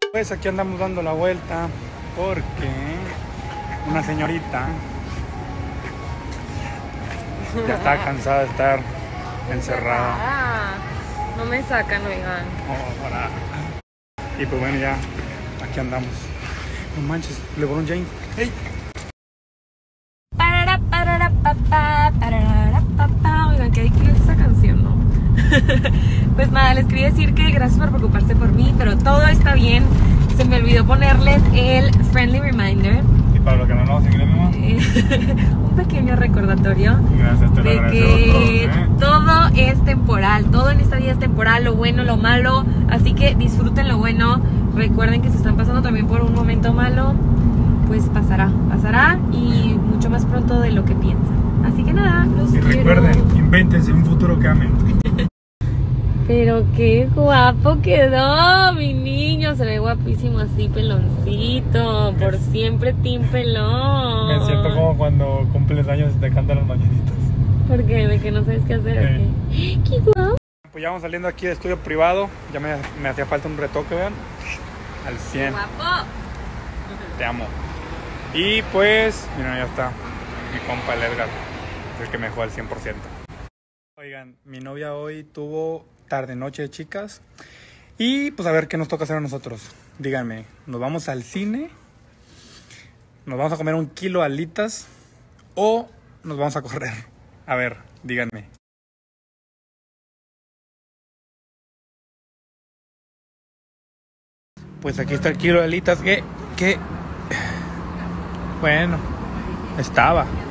Pues aquí andamos dando la vuelta porque una señorita ya está cansada de estar encerrada. No me sacan, oigan. Y pues bueno, ya aquí andamos. No manches, LeBron James. ¡Hey! Oigan, ¿qué es esa canción, no? Pues nada, les quería decir que gracias por preocuparse por mí, pero todo está bien. Se me olvidó ponerles el friendly reminder. Y para los que no nos siguen, un pequeño recordatorio gracias, te lo de que todos, todo es temporal, todo en esta vida es temporal, lo bueno, lo malo, así que disfruten lo bueno. Recuerden que si están pasando también por un momento malo, pues pasará y mucho más pronto de lo que piensan. Así que nada, los quiero. Recuerden, invéntense un futuro que amen. Pero qué guapo quedó, mi niño. Se ve guapísimo así, peloncito. Por siempre, team pelón. Me siento como cuando cumples años y te cantan las mañanitas. ¿Por qué? ¿De que no sabes qué hacer o qué? ¡Qué guapo! Pues ya vamos saliendo aquí de estudio privado. Ya me hacía falta un retoque, vean. Al 100. ¡Guapo! Te amo. Y pues, miren, ya está mi compa el Edgar, el que me dejó al 100%. Oigan, mi novia hoy tuvo tarde noche de chicas. Y pues a ver qué nos toca hacer a nosotros. Díganme, ¿nos vamos al cine? ¿Nos vamos a comer 1 kilo de alitas? ¿O nos vamos a correr? A ver, díganme. Pues aquí está el kilo de alitas que bueno, estaba.